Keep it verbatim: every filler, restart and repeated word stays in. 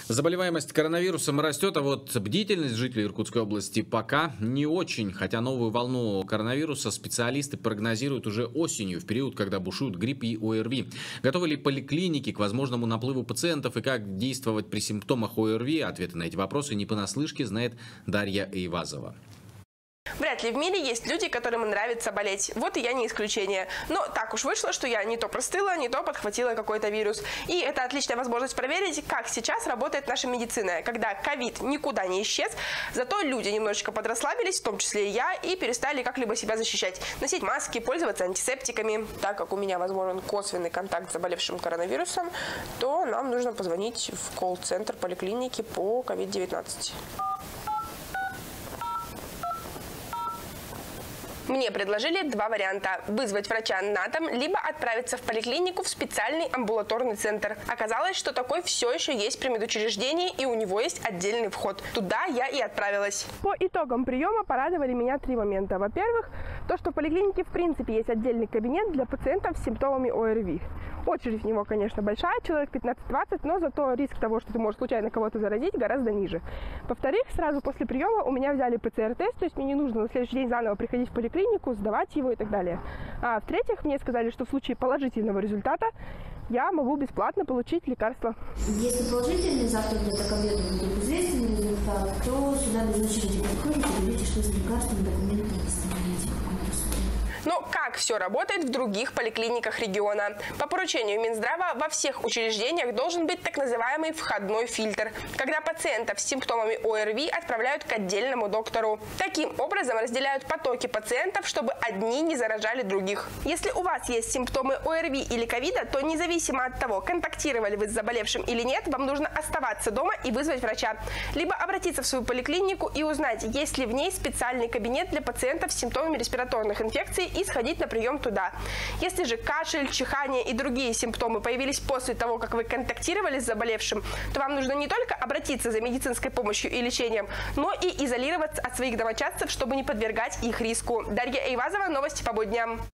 Заболеваемость коронавирусом растет, а вот бдительность жителей Иркутской области пока не очень. Хотя новую волну коронавируса специалисты прогнозируют уже осенью, в период, когда бушуют грипп и ОРВИ. Готовы ли поликлиники к возможному наплыву пациентов и как действовать при симптомах ОРВИ? Ответы на эти вопросы не понаслышке знает Дарья Эйвазова. Вряд ли в мире есть люди, которым нравится болеть. Вот и я не исключение. Но так уж вышло, что я не то простыла, не то подхватила какой-то вирус. И это отличная возможность проверить, как сейчас работает наша медицина, когда ковид никуда не исчез, зато люди немножечко подрасслабились, в том числе и я, и перестали как-либо себя защищать. Носить маски, пользоваться антисептиками. Так как у меня возможен косвенный контакт с заболевшим коронавирусом, то нам нужно позвонить в колл-центр поликлиники по ковид девятнадцать. Мне предложили два варианта – вызвать врача на дом, либо отправиться в поликлинику в специальный амбулаторный центр. Оказалось, что такой все еще есть при медучреждении, и у него есть отдельный вход. Туда я и отправилась. По итогам приема порадовали меня три момента. Во-первых, то, что в поликлинике в принципе есть отдельный кабинет для пациентов с симптомами ОРВИ. Очередь в него, конечно, большая, человек пятнадцать-двадцать, но зато риск того, что ты можешь случайно кого-то заразить, гораздо ниже. Во-вторых, сразу после приема у меня взяли ПЦР-тест, то есть мне не нужно на следующий день заново приходить в поликлинику, сдавать его и так далее. А в-третьих, мне сказали, что в случае положительного результата я могу бесплатно получить лекарство. Если положительный, завтра где-то к обеду будет известный результат, то сюда без очереди подходите, говорите, что с лекарством документы не оставляете. Но как все работает в других поликлиниках региона? По поручению Минздрава во всех учреждениях должен быть так называемый входной фильтр, когда пациентов с симптомами ОРВИ отправляют к отдельному доктору. Таким образом разделяют потоки пациентов, чтобы одни не заражали других. Если у вас есть симптомы ОРВИ или ковида, то независимо от того, контактировали вы с заболевшим или нет, вам нужно оставаться дома и вызвать врача. Либо обратиться в свою поликлинику и узнать, есть ли в ней специальный кабинет для пациентов с симптомами респираторных инфекций, и сходить на прием туда. Если же кашель, чихание и другие симптомы появились после того, как вы контактировали с заболевшим, то вам нужно не только обратиться за медицинской помощью и лечением, но и изолироваться от своих домочадцев, чтобы не подвергать их риску. Дарья Эйвазова, новости по будням.